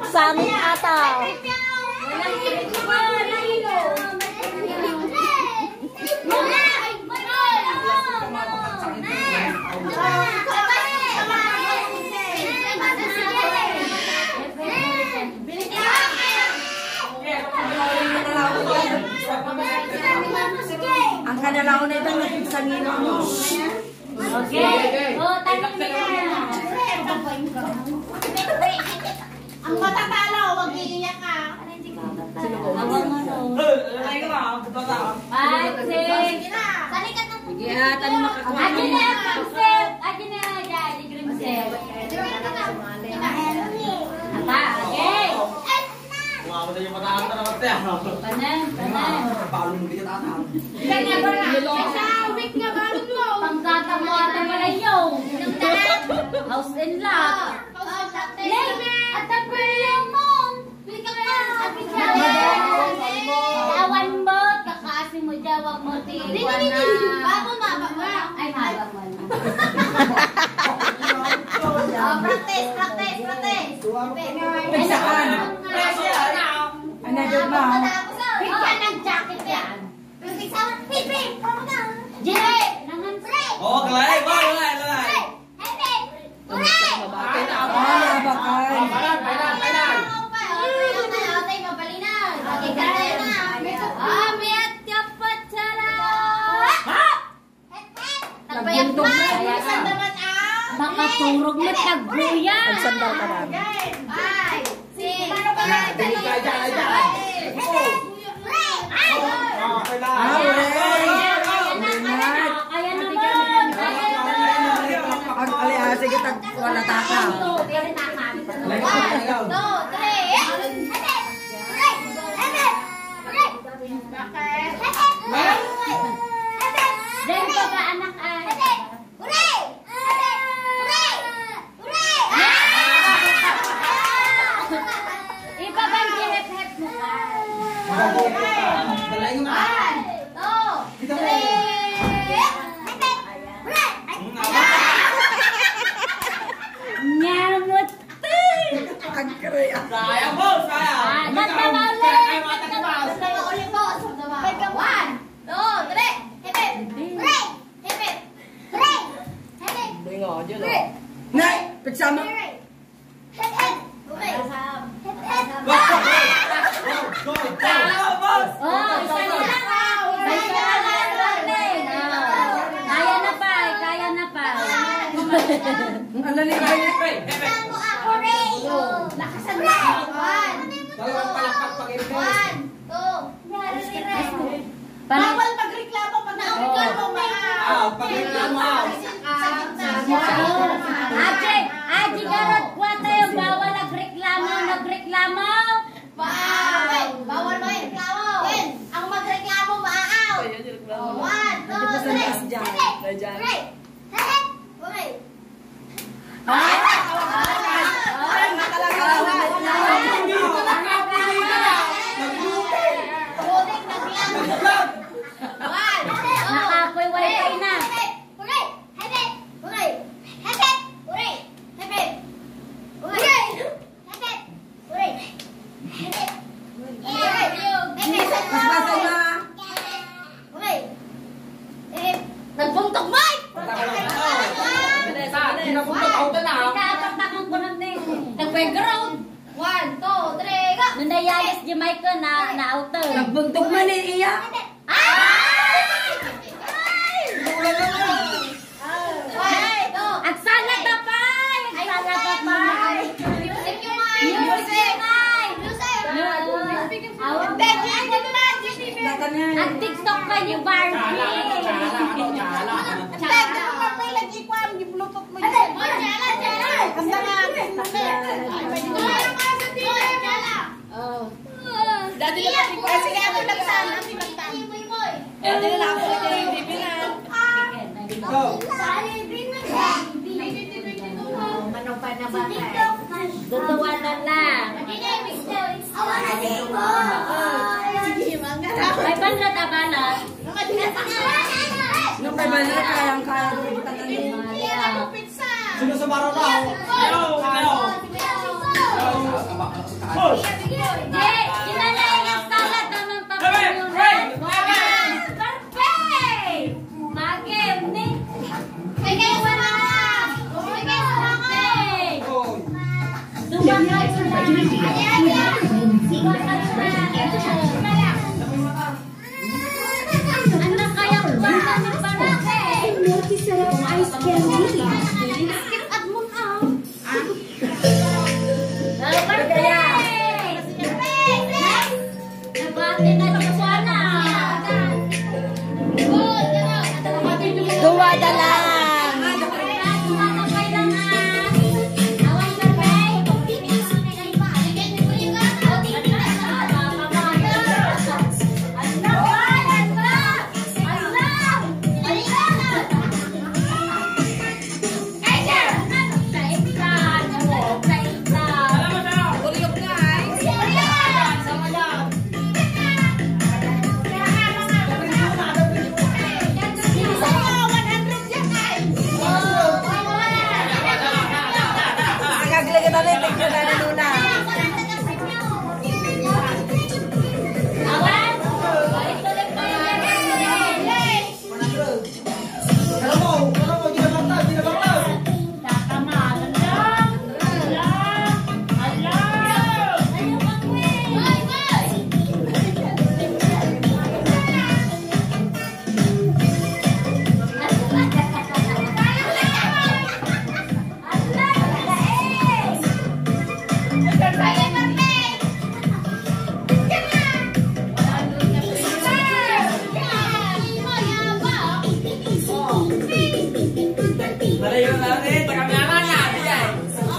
Sangit ata. Ang kanalaw na ito nagsangin mo. Okay. Oh, tanong niya. Ang matatalo, wag iiyak ka. Awang ano. Ay ka ba? Bata. 5, 6. Salikat na. Gihatan makakuha. Akin na yung concept. Akin na yung daddy green set. Ata, okay. Kumama na yung matahan na naman tayo. Panan, panan. Balong hindi ka tahan. Kanya ba na? Sa week nga balon mo. Pangkata mo ata pala yung. House and lot. At the prayer mo. Awan mo, kakaasin mo jawab mo tiwan na. Bago mabak mo. Ay, mabak mo na. Practice. Saan? Another ba? Bigyan ng jacket yan. Jay! Nangan pre! Oo, kalay. Kalay. Makaturog mo tagbuya. Ang sandal ka namin. Kaya naman. Ang alihasa kita wala taka. Dan baka anak ay. Ibabang hep-hep mo ka. Kalay nga. Nyamot. Ang kaya. Sayang po, sayang. Nay, pagsama. Oh, kaya na pa, kaya na pa. Ang lalibay. Lakasan mo. 1, 2, 3. Bawal magreklamo pag nagreklamo Pagreklamo. Aji garot kwata yung bawal nagreklamo. Bawal magreklamo. Ang magreklamo maaaw. 1, 2, 3. Nakakoy wifi na. Nagbuntog mo! Nakatakang ko lang din. Nag-background. 1, 2, 3, go! Nandayayos di Michael na outer. Nagbuntog man eh, iya. Ang salat na pay! Ang salat na pay! Music yung ay! Music ay! Ang Ang TikTok ka ni Barbie! Dati na kasi ko. Sige ako nagtan. Dati na ako nagtan. Dalawa na lang. May banlat a banlat. Nung kay Banla, kayang-kaya ko yung tanangin. Sino sa baro na? Ayaw! boss! Kinalay ang salad naman papunan. Perfect! Magim, ni. Perfect! Anak kaya ba kami parate? Milky sarap ice candy. Skip at moon out. Perfect! Nabati na Joanna. Duwada lang. Nagaglagan na rin. Tignan na rin una. Malayo na rin. Kami naman na. Bigay.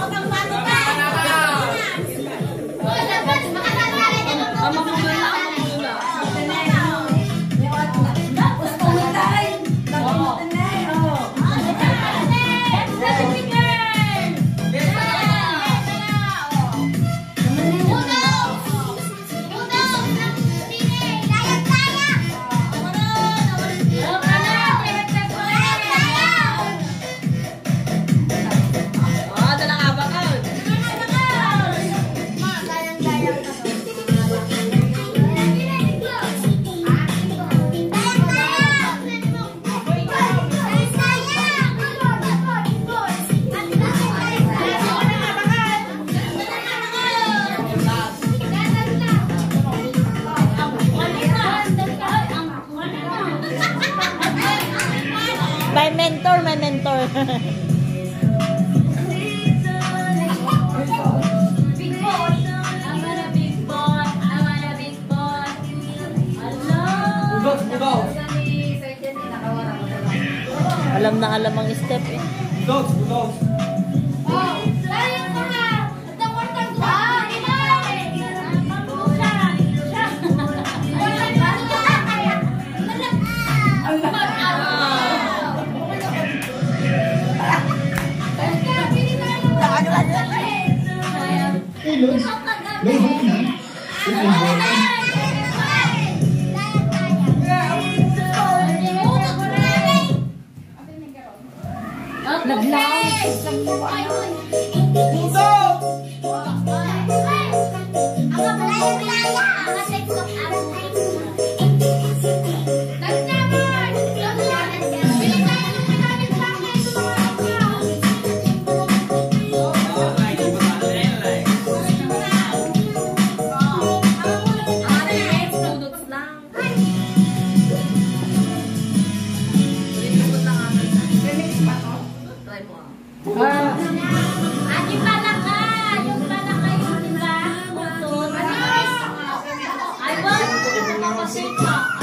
My mentor, my mentor. Big boss. I want a big boss. I want a big boss. Hello. Budots. Alam na alam ang step eh. Budots. Yung palaka, yung diba? Puto. I want to